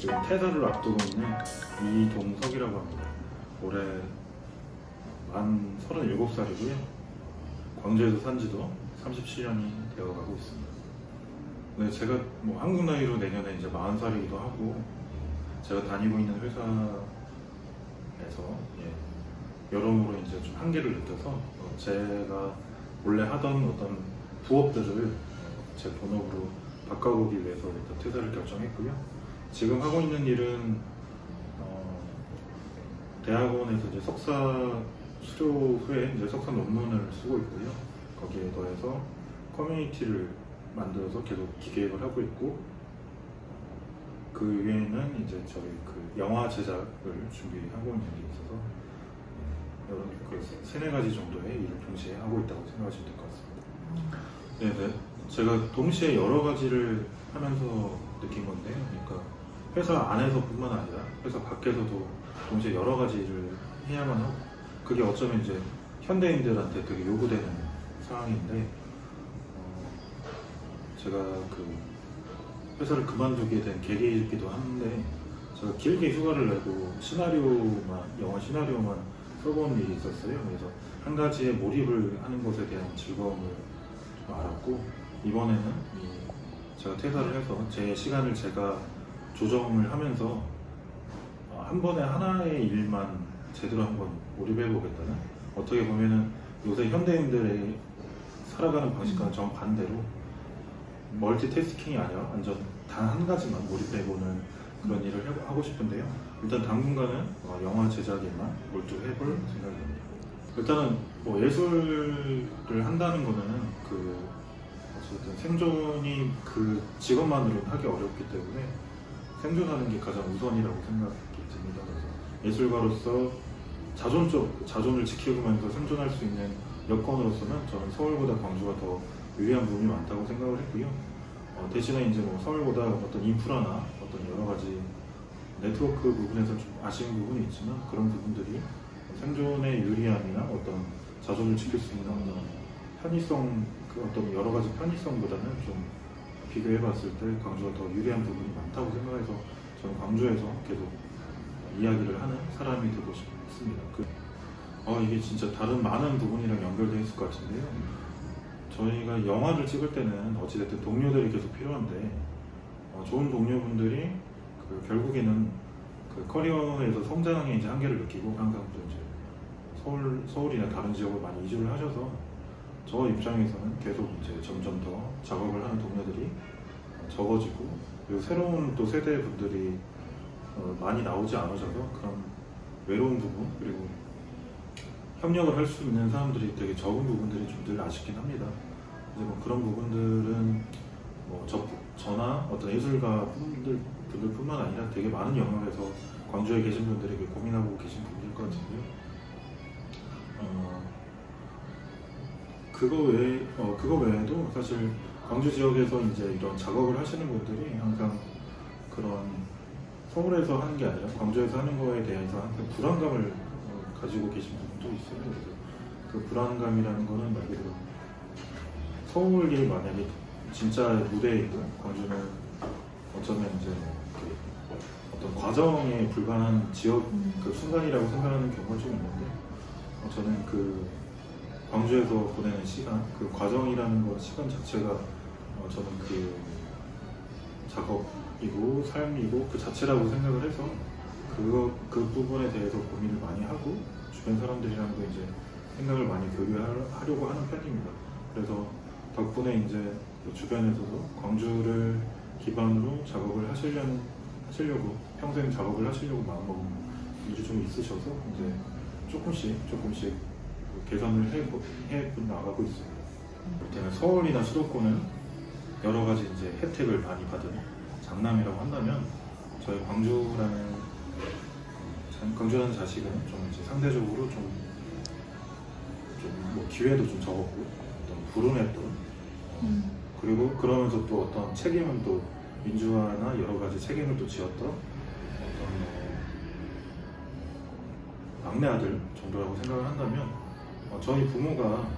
지금 퇴사를 앞두고 있는 이동석이라고 합니다. 올해 만 37살이고요. 광주에서 산 지도 37년이 되어가고 있습니다. 네, 제가 뭐 한국 나이로 내년에 이제 40살이기도 하고, 제가 다니고 있는 회사에서 여러모로 이제 좀 한계를 느껴서 제가 원래 하던 어떤 부업들을 제 본업으로 바꿔보기 위해서 일단 퇴사를 결정했고요. 지금 하고 있는 일은 대학원에서 이제 석사 수료 후에 이제 석사 논문을 쓰고 있고요. 거기에 더해서 커뮤니티를 만들어서 계속 기획을 하고 있고, 그 외에는 이제 저희 그 영화 제작을 준비하고 있는 게 있어서 여러 세네 가지 정도의 일을 동시에 하고 있다고 생각하시면 될 것 같습니다. 네, 제가 동시에 여러 가지를 하면서 느낀 건데요. 그러니까 회사 안에서뿐만 아니라 회사 밖에서도 동시에 여러 가지 일을 해야만 하고, 그게 어쩌면 이제 현대인들한테 되게 요구되는 상황인데, 제가 그 회사를 그만두게 된 계기이기도 한데, 제가 길게 휴가를 내고 영화 시나리오만 써본 일이 있었어요. 그래서 한 가지에 몰입을 하는 것에 대한 즐거움을 좀 알았고, 이번에는 제가 퇴사를 해서 제 시간을 제가 조정을 하면서 한 번에 하나의 일만 제대로 한번 몰입해 보겠다는, 어떻게 보면은 요새 현대인들의 살아가는 방식과는 정반대로 멀티태스킹이 아니라 완전 단 한 가지만 몰입해보는 그런 일을 하고 싶은데요. 일단 당분간은 영화 제작에만 몰두해볼 생각입니다. 일단은 뭐 예술을 한다는 거는 어쨌든 생존이 그 직업만으로는 하기 어렵기 때문에 생존하는 게 가장 우선이라고 생각이 듭니다. 그래서 예술가로서 자존을 지키면서 생존할 수 있는 여건으로서는 저는 서울보다 광주가 더 유리한 부분이 많다고 생각을 했고요. 대신에 이제 뭐 서울보다 어떤 인프라나 어떤 여러 가지 네트워크 부분에서 좀 아쉬운 부분이 있지만, 그런 부분들이 생존의 유리함이나 어떤 자존을 지킬 수 있는 어떤 편의성, 어떤 여러 가지 편의성보다는 좀 비교해봤을 때 광주가 더 유리한 부분이 많다고 생각해서 저는 광주에서 계속 이야기를 하는 사람이 되고 싶습니다. 이게 진짜 다른 많은 부분이랑 연결되어 있을 것 같은데요. 저희가 영화를 찍을 때는 어찌됐든 동료들이 계속 필요한데, 좋은 동료분들이 결국에는 그 커리어에서 성장에 이제 한계를 느끼고 항상 또 이제 서울이나 다른 지역으로 많이 이주를 하셔서, 저 입장에서는 계속 이제 점점 더 작업을 하는 동료들이 적어지고, 그리고 새로운 또 세대 분들이 많이 나오지 않으셔서 그런 외로운 부분, 그리고 협력을 할 수 있는 사람들이 되게 적은 부분들이 좀 늘 아쉽긴 합니다. 이제 뭐 그런 부분들은 뭐 저나 어떤 예술가 분들뿐만 아니라 되게 많은 영역에서 광주에 계신 분들이 고민하고 계신 부분일 것 같은데요. 그거 외에도 사실 광주 지역에서 이제 이런 작업을 하시는 분들이 항상 그런 서울에서 하는 게 아니라 광주에서 하는 거에 대해서 항상 불안감을 가지고 계신 분도 있어요. 그래서 그 불안감이라는 거는 말 그대로 서울이 만약에 진짜 무대에 있고, 광주는 어쩌면 이제 어떤 과정에 불과한 지역 그 순간이라고 생각하는 경우가 좀 있는데, 저는 그 광주에서 보내는 시간, 그 과정이라는 시간 자체가 저는 그 작업이고 삶이고 그 자체라고 생각을 해서 그 부분에 대해서 고민을 많이 하고, 주변 사람들이랑도 이제 생각을 많이 교류하려고 하는 편입니다. 그래서 덕분에 이제 주변에서도 광주를 기반으로 작업을 하시려고 평생 작업을 하시려고 마음먹은 일이 좀 있으셔서 이제 조금씩 개선을 해 나가고 있습니다. 일단 서울이나 수도권은 여러 가지 이제 혜택을 많이 받은 장남이라고 한다면, 저희 광주라는 자식은 좀 이제 상대적으로 좀 뭐 기회도 좀 적었고, 어떤 불운했던, 그리고 그러면서 또 어떤 책임은 또 민주화나 여러 가지 책임을 또 지었던 어떤 막내 아들 정도라고 생각을 한다면, 저희 부모가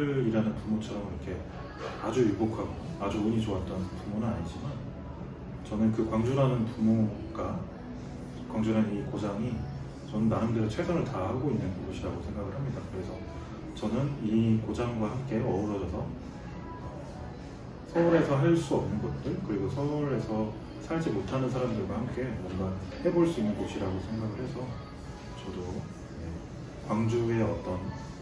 서울이라는 부모처럼 이렇게 아주 유복하고 아주 운이 좋았던 부모는 아니지만, 저는 그 광주라는 부모가, 광주라는 이 고장이 저는 나름대로 최선을 다하고 있는 곳이라고 생각을 합니다. 그래서 저는 이 고장과 함께 어우러져서 서울에서 할 수 없는 것들, 그리고 서울에서 살지 못하는 사람들과 함께 뭔가 해볼 수 있는 곳이라고 생각을 해서 저도 광주의 어떤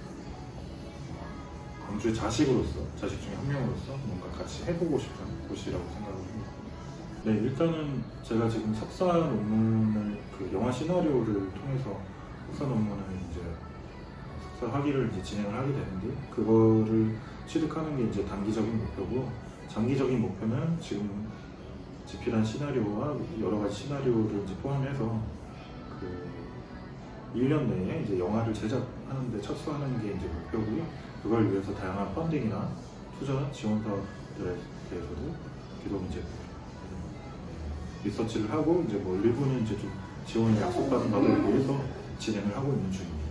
광주의 자식으로서, 자식 중에 한 명으로서 뭔가 같이 해보고 싶은 곳이라고 생각을 합니다. 네, 일단은 제가 지금 석사 논문을 그 영화 시나리오를 통해서 석사 논문을 이제 석사 학위를 이제 진행을 하게 되는데, 그거를 취득하는 게 이제 단기적인 목표고, 장기적인 목표는 지금 집필한 시나리오와 여러 가지 시나리오를 이제 포함해서 그 1년 내에 이제 영화를 제작하는데 착수하는 게 이제 목표고요. 그걸 위해서 다양한 펀딩이나 투자 지원사들에 대해서도 계속 이제 리서치를 하고 이제 뭐 일부는 이제 좀 지원을 약속받은 바를 위해서 진행을 하고 있는 중입니다.